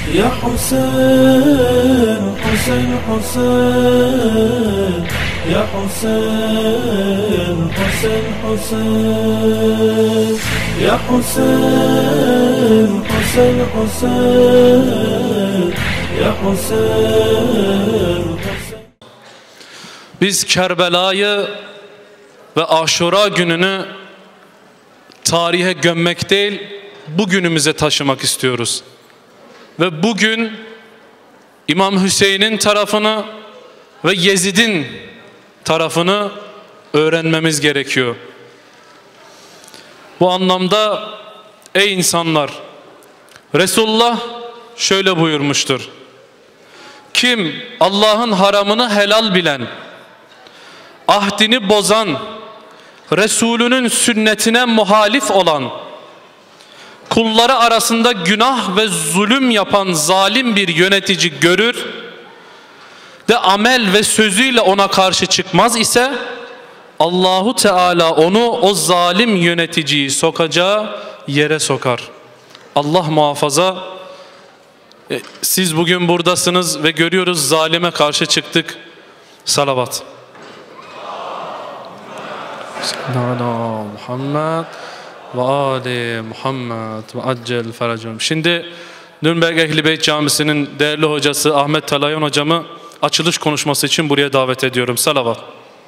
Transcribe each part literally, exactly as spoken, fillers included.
Ya Hüseyin, Hüseyin, Hüseyin. Ya Hüseyin, Hüseyin, Hüseyin. Ya Hüseyin, Hüseyin, Hüseyin. Ya Hüseyin, Hüseyin. Biz Kerbela'yı ve Aşura gününü tarihe gömmek değil, bugünümüze taşımak istiyoruz. Ve bugün İmam Hüseyin'in tarafını ve Yezid'in tarafını öğrenmemiz gerekiyor. Bu anlamda ey insanlar, Resulullah şöyle buyurmuştur: kim Allah'ın haramını helal bilen, ahdini bozan, Resulünün sünnetine muhalif olan, kulları arasında günah ve zulüm yapan zalim bir yönetici görür de amel ve sözüyle ona karşı çıkmaz ise, Allahu Teala onu o zalim yöneticiyi sokacağı yere sokar. Allah muhafaza. E, siz bugün buradasınız ve görüyoruz, zalime karşı çıktık. Salavat. Seyyidina Muhammed ve Ali Muhammed ve accel feracum. Şimdi Nürnberg Ehli Beyt Camisi'nin değerli hocası Ahmet Talayan hocamı açılış konuşması için buraya davet ediyorum. Salavat.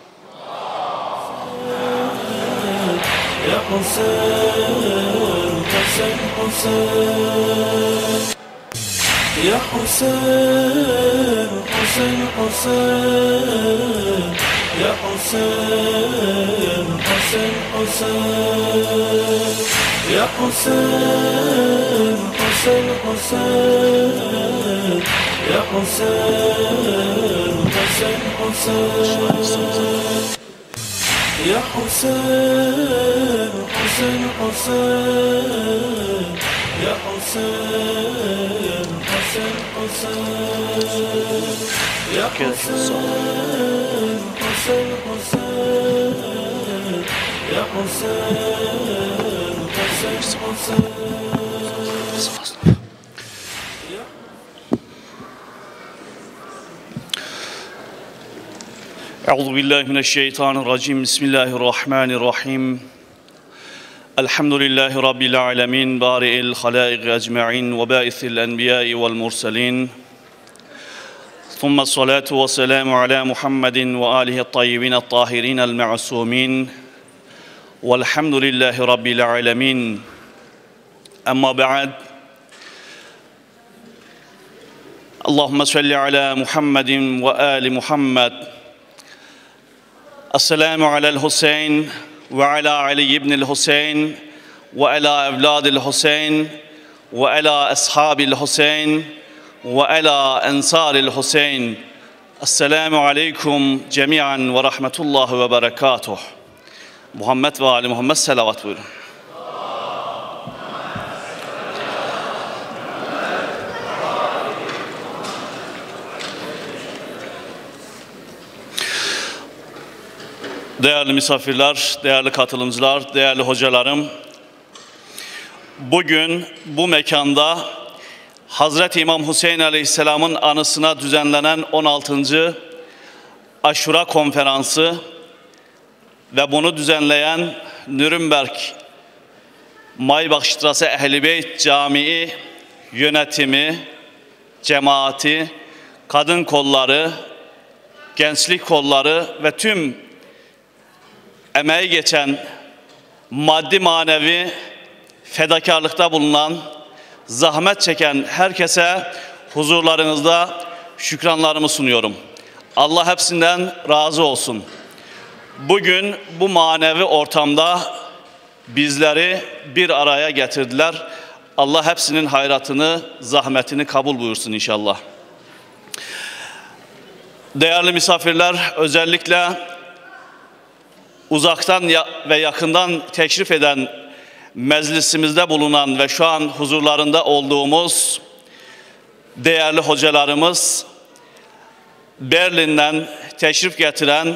Ya Hüseyin, Hüseyin, Hüseyin. Ya Hüseyin, Hüseyin, Hüseyin. Ya Hüseyin, Hüseyin, Hüseyin. Ya Hüseyin, Hüseyin, Hüseyin. Ya Hüseyin, Hüseyin, Hüseyin. Ya Hüseyin, Hüseyin, Hüseyin. Ya Hüseyin, Hüseyin, Hüseyin. Ya Hüseyin, Hüseyin, Hüseyin. Ya Hüseyin, Hüseyin, Hüseyin. Euzu billahi mineşşeytanirracim. Bismillahirrahmanirrahim. Elhamdülillahi rabbil alamin, bari'il halaik ecmaîn ve bâisil enbiyâ'i vel murselin. Thumma salatu ve selamu ala Muhammedin ve alihi't tayyibin't tahirin'el ma'sumin. Velhamdülillahi rabbil alamin. Amma ba'd. Allahumme salli ala Muhammedin ve ali Muhammed. Esselamu alel Hüseyin ve ala Ali ibnil Hüseyin ve ala evladil Hüseyin ve ala ashabil Hüseyin ve ala ensaril Hüseyin. Esselamu aleyküm cemiyen ve rahmetullahi ve berekatuh. Muhammed ve Ali Muhammed selavat buyurun. Değerli misafirler, değerli katılımcılar, değerli hocalarım, bugün bu mekanda Hazreti İmam Hüseyin Aleyhisselam'ın anısına düzenlenen on altıncı Aşura Konferansı ve bunu düzenleyen Nürnberg Maybach Ehli Beyt Camii yönetimi, cemaati, kadın kolları, gençlik kolları ve tüm emeği geçen, maddi manevi fedakarlıkta bulunan, zahmet çeken herkese huzurlarınızda şükranlarımı sunuyorum. Allah hepsinden razı olsun. Bugün bu manevi ortamda bizleri bir araya getirdiler. Allah hepsinin hayratını, zahmetini kabul buyursun inşallah. Değerli misafirler, özellikle uzaktan ve yakından teşrif eden, meclisimizde bulunan ve şu an huzurlarında olduğumuz değerli hocalarımız, Berlin'den teşrif getiren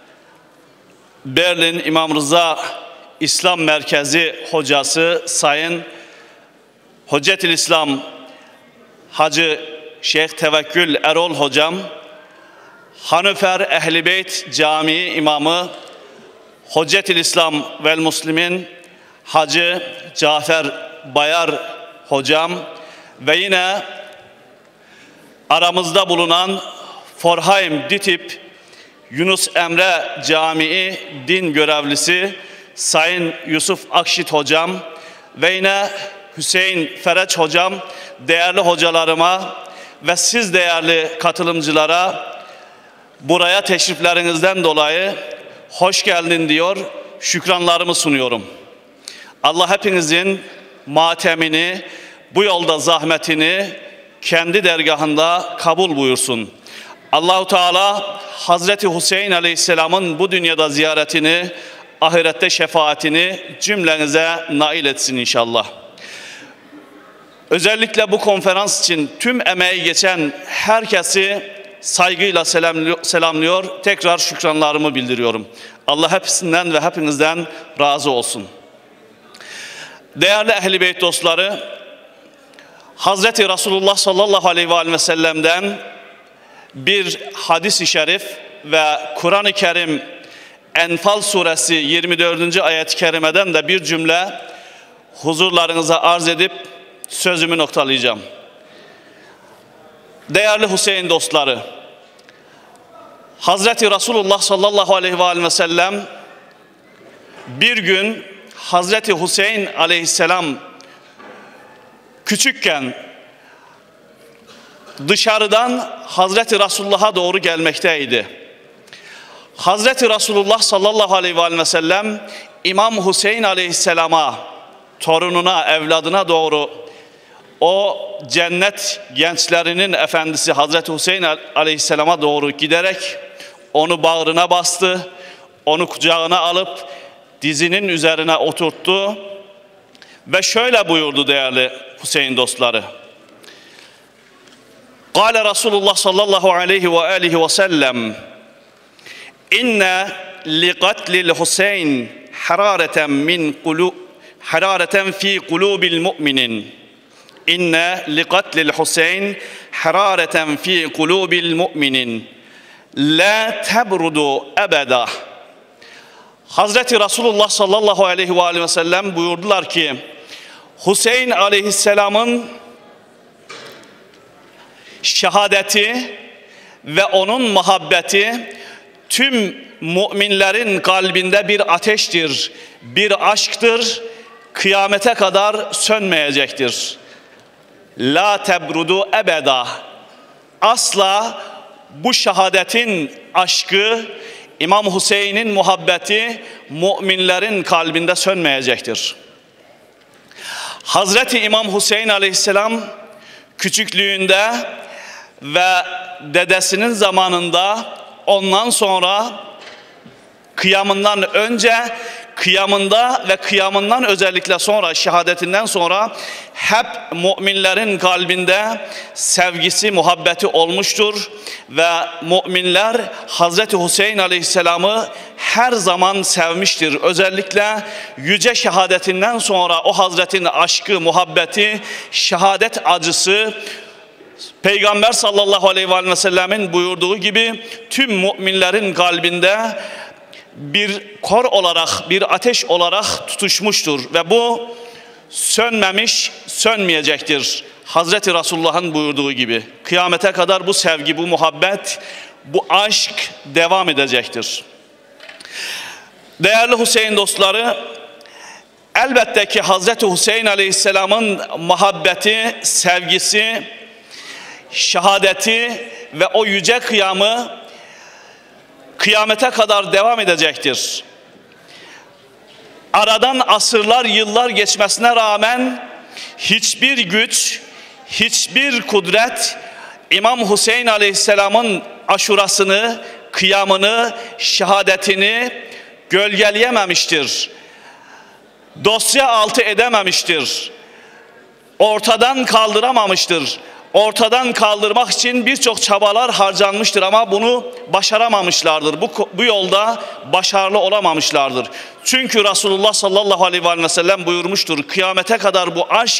Berlin İmam Rıza İslam Merkezi hocası Sayın Hocetül İslam Hacı Şeyh Tevekkül Erol Hocam, Hanöfer Ehl-i Beyt Camii İmamı, Hoccetil İslam vel Müslimin Hacı Cafer Bayar Hocam ve yine aramızda bulunan Forheim Ditip Yunus Emre Camii din görevlisi Sayın Yusuf Akşit Hocam ve yine Hüseyin Fereç Hocam, değerli hocalarıma ve siz değerli katılımcılara buraya teşriflerinizden dolayı hoş geldin diyor, şükranlarımı sunuyorum. Allah hepinizin matemini, bu yolda zahmetini kendi dergahında kabul buyursun. Allahu Teala Hazreti Hüseyin Aleyhisselam'ın bu dünyada ziyaretini, ahirette şefaatini cümlenize nail etsin inşallah. Özellikle bu konferans için tüm emeği geçen herkesi saygıyla selamlıyor, tekrar şükranlarımı bildiriyorum. Allah hepsinden ve hepinizden razı olsun. Değerli Ehl-i Beyt dostları, Hazreti Resulullah sallallahu aleyhi ve sellem'den bir hadis-i şerif ve Kur'an-ı Kerim Enfal suresi yirmi dördüncü ayet-i kerimeden de bir cümle huzurlarınıza arz edip sözümü noktalayacağım. Değerli Hüseyin dostları, Hazreti Resulullah sallallahu aleyhi ve sellem bir gün Hazreti Hüseyin aleyhisselam küçükken dışarıdan Hazreti Resulullah'a doğru gelmekteydi. Hazreti Resulullah sallallahu aleyhi ve sellem İmam Hüseyin aleyhisselama, torununa, evladına doğru o cennet gençlerinin efendisi Hazreti Hüseyin aleyhisselama doğru giderek onu bağrına bastı, onu kucağına alıp dizinin üzerine oturttu ve şöyle buyurdu değerli Hüseyin dostları. Kâle Resulullah sallallahu aleyhi ve aleyhi ve sellem İnne li katlil Hüseyin harareten min kulu harareten fi kulubil mu'minin. İnne li katlil Hüseyin harareten fi kulubil mu'minin. La tebrudu ebeda. Hazreti Resulullah sallallahu aleyhi ve aleyhi ve sellem buyurdular ki Hüseyin aleyhisselamın şehadeti ve onun muhabbeti tüm müminlerin kalbinde bir ateştir, bir aşktır, kıyamete kadar sönmeyecektir. La tebrudu ebeda. Asla bu şehadetin aşkı, İmam Hüseyin'in muhabbeti müminlerin kalbinde sönmeyecektir. Hazreti İmam Hüseyin aleyhisselam küçüklüğünde ve dedesinin zamanında, ondan sonra kıyamından önce, kıyamında ve kıyamından özellikle sonra, şehadetinden sonra hep müminlerin kalbinde sevgisi, muhabbeti olmuştur ve müminler Hazreti Hüseyin Aleyhisselam'ı her zaman sevmiştir. Özellikle yüce şehadetinden sonra o Hazretin aşkı, muhabbeti, şehadet acısı Peygamber sallallahu aleyhi ve sellemin buyurduğu gibi tüm müminlerin kalbinde bir kor olarak, bir ateş olarak tutuşmuştur ve bu sönmemiş, sönmeyecektir. Hazreti Resulullah'ın buyurduğu gibi kıyamete kadar bu sevgi, bu muhabbet, bu aşk devam edecektir. Değerli Hüseyin dostları, elbette ki Hazreti Hüseyin aleyhisselamın muhabbeti, sevgisi, şehadeti ve o yüce kıyamı kıyamete kadar devam edecektir. Aradan asırlar, yıllar geçmesine rağmen hiçbir güç, hiçbir kudret İmam Hüseyin Aleyhisselam'ın aşurasını, kıyamını, şehadetini gölgeleyememiştir. Dosya altı edememiştir. Ortadan kaldıramamıştır. Ortadan kaldırmak için birçok çabalar harcanmıştır ama bunu başaramamışlardır. Bu, bu yolda başarılı olamamışlardır. Çünkü Resulullah sallallahu aleyhi ve sellem buyurmuştur. Kıyamete kadar bu aşk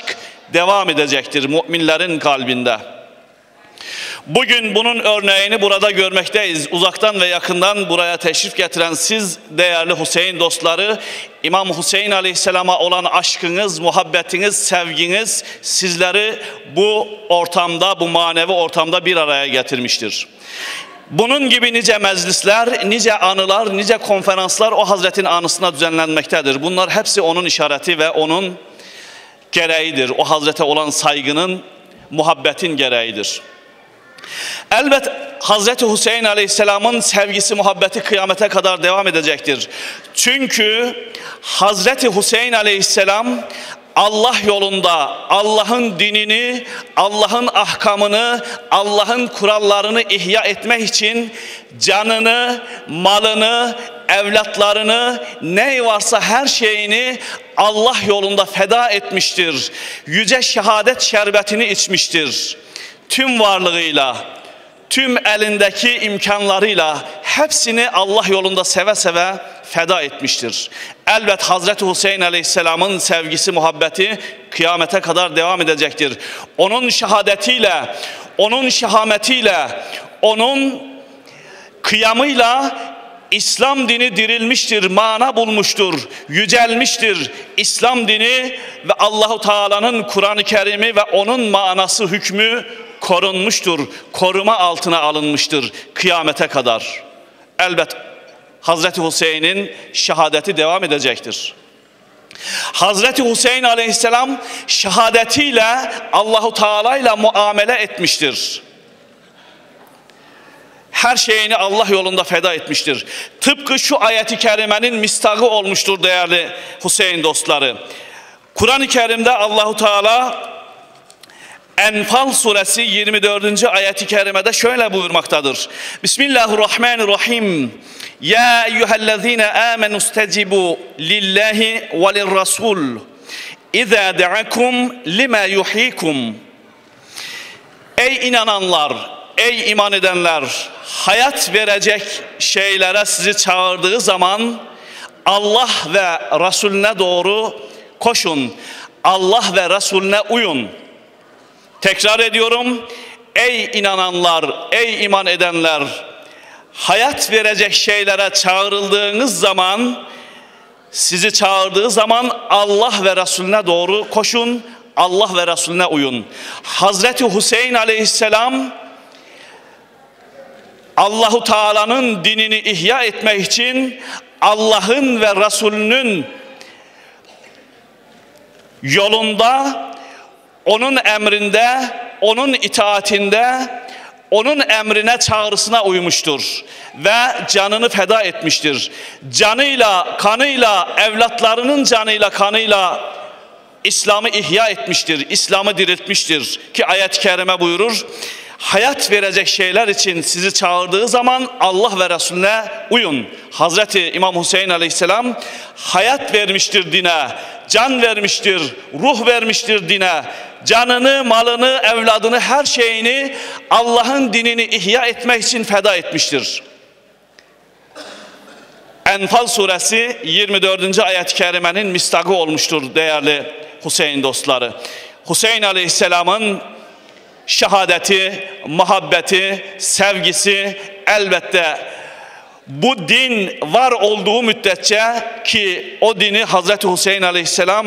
devam edecektir müminlerin kalbinde. Bugün bunun örneğini burada görmekteyiz. Uzaktan ve yakından buraya teşrif getiren siz değerli Hüseyin dostları, İmam Hüseyin Aleyhisselam'a olan aşkınız, muhabbetiniz, sevginiz sizleri bu ortamda, bu manevi ortamda bir araya getirmiştir. Bunun gibi nice meclisler, nice anılar, nice konferanslar o Hazretin anısına düzenlenmektedir. Bunlar hepsi onun işareti ve onun gereğidir. O Hazrete olan saygının, muhabbetin gereğidir. Elbet Hazreti Hüseyin Aleyhisselam'ın sevgisi, muhabbeti kıyamete kadar devam edecektir. Çünkü Hazreti Hüseyin Aleyhisselam Allah yolunda Allah'ın dinini, Allah'ın ahkamını, Allah'ın kurallarını ihya etmek için canını, malını, evlatlarını, ne varsa her şeyini Allah yolunda feda etmiştir. Yüce şehadet şerbetini içmiştir. Tüm varlığıyla, tüm elindeki imkanlarıyla hepsini Allah yolunda seve seve feda etmiştir. Elbet Hazreti Hüseyin Aleyhisselam'ın sevgisi, muhabbeti kıyamete kadar devam edecektir. Onun şehadetiyle, onun şehametiyle, onun kıyamıyla İslam dini dirilmiştir, mana bulmuştur, yücelmiştir. İslam dini ve Allahu Teala'nın Kur'an-ı Kerim'i ve onun manası, hükmü korunmuştur, koruma altına alınmıştır kıyamete kadar. Elbet Hazreti Hüseyin'in şehadeti devam edecektir. Hazreti Hüseyin Aleyhisselam şehadetiyle Allahu Teala ile muamele etmiştir. Her şeyini Allah yolunda feda etmiştir. Tıpkı şu ayeti kerimenin mistağı olmuştur değerli Hüseyin dostları. Kur'an-ı Kerim'de Allahu Teala Enfal suresi yirmi dördüncü ayeti kerimede şöyle buyurmaktadır. Bismillahirrahmanirrahim. Ya eyyühellezine amenu istecibu lillahi ve lirrasul. İza da'akum lima yuhikum. Ey inananlar, ey iman edenler, hayat verecek şeylere sizi çağırdığı zaman Allah ve Resulüne doğru koşun. Allah ve Resulüne uyun. Tekrar ediyorum, ey inananlar, ey iman edenler, hayat verecek şeylere çağrıldığınız zaman, sizi çağırdığı zaman Allah ve Resulüne doğru koşun, Allah ve Resulüne uyun. Hazreti Hüseyin Aleyhisselam, Allahu Teala'nın dinini ihya etmek için Allah'ın ve Resulünün yolunda, onun emrinde, onun itaatinde, onun emrine, çağrısına uymuştur ve canını feda etmiştir. Canıyla, kanıyla, evlatlarının canıyla, kanıyla İslam'ı ihya etmiştir, İslam'ı diriltmiştir ki ayet-i kerime buyurur. Hayat verecek şeyler için sizi çağırdığı zaman Allah ve Resulüne uyun. Hazreti İmam Hüseyin Aleyhisselam hayat vermiştir dine, can vermiştir, ruh vermiştir dine. Canını, malını, evladını, her şeyini Allah'ın dinini ihya etmek için feda etmiştir. Enfal suresi yirmi dördüncü ayet-i kerimenin mistağı olmuştur değerli Hüseyin dostları. Hüseyin Aleyhisselam'ın şehadeti, muhabbeti, sevgisi elbette bu din var olduğu müddetçe, ki o dini Hazreti Hüseyin Aleyhisselam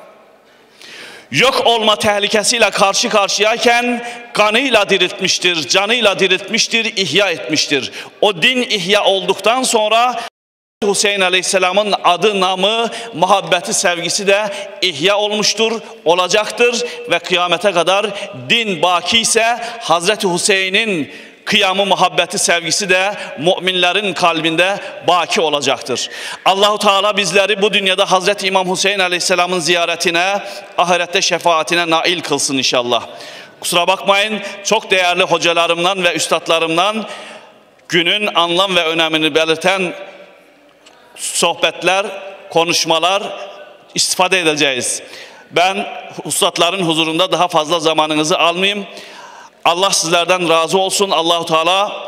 yok olma tehlikesiyle karşı karşıyayken kanıyla diriltmiştir, canıyla diriltmiştir, ihya etmiştir. O din ihya olduktan sonra Hüseyin Aleyhisselam'ın adı, namı, muhabbeti, sevgisi de ihya olmuştur, olacaktır ve kıyamete kadar din baki ise Hazreti Hüseyin'in kıyamı, muhabbeti, sevgisi de müminlerin kalbinde baki olacaktır. Allahu Teala bizleri bu dünyada Hazreti İmam Hüseyin Aleyhisselam'ın ziyaretine, ahirette şefaatine nail kılsın inşallah. Kusura bakmayın, çok değerli hocalarımdan ve üstadlarımdan günün anlam ve önemini belirten sohbetler, konuşmalar istifade edeceğiz. Ben üstadların huzurunda daha fazla zamanınızı almayayım. Allah sizlerden razı olsun. Allahu Teala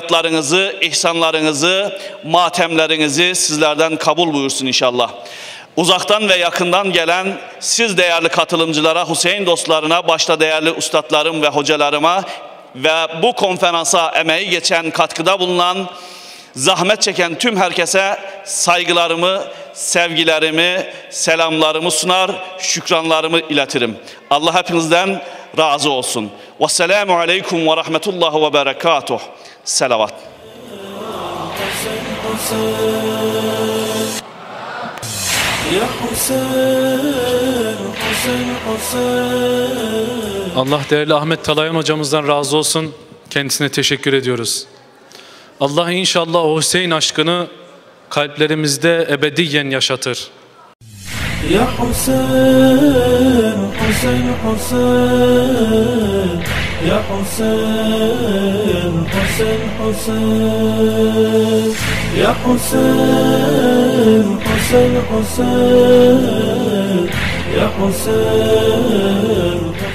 hayratlarınızı, ihsanlarınızı, matemlerinizi sizlerden kabul buyursun inşallah. Uzaktan ve yakından gelen siz değerli katılımcılara, Hüseyin dostlarına, başta değerli ustadlarım ve hocalarıma ve bu konferansa emeği geçen, katkıda bulunan, zahmet çeken tüm herkese saygılarımı, sevgilerimi, selamlarımı sunar, şükranlarımı iletirim. Allah hepinizden razı olsun. Vesselamu aleyküm ve rahmetullah ve berekatuh. Selavat. Allah değerli Ahmet Talayan hocamızdan razı olsun. Kendisine teşekkür ediyoruz. Allah inşallah o Hüseyin aşkını kalplerimizde ebediyen yaşatır. Ya Hüseyin, Hüseyin, Hüseyin. Ya Hüseyin, Hüseyin, Hüseyin. Ya Hüseyin, Hüseyin, Hüseyin. Ya Hüseyin.